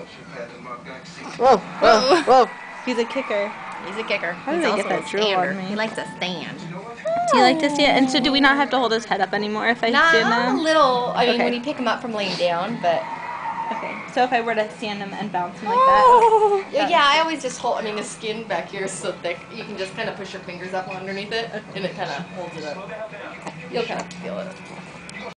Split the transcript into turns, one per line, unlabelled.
Whoa, whoa, whoa. He's a kicker.
He's a kicker.
How did
He's
I get
also
that
a
drool
stander.
on me?
He likes to stand.
Do you like to stand? And so do we not have to hold his head up anymore if I stand
Not a
him?
little. I mean,
Okay.
when you pick him up from laying down, but...
Okay, so if I were to stand him and bounce him like that?
Yeah, I always just hold, I mean, his skin back here is so thick, you can just kind of push your fingers up underneath it, and it kind of holds it up. You'll kind of feel it.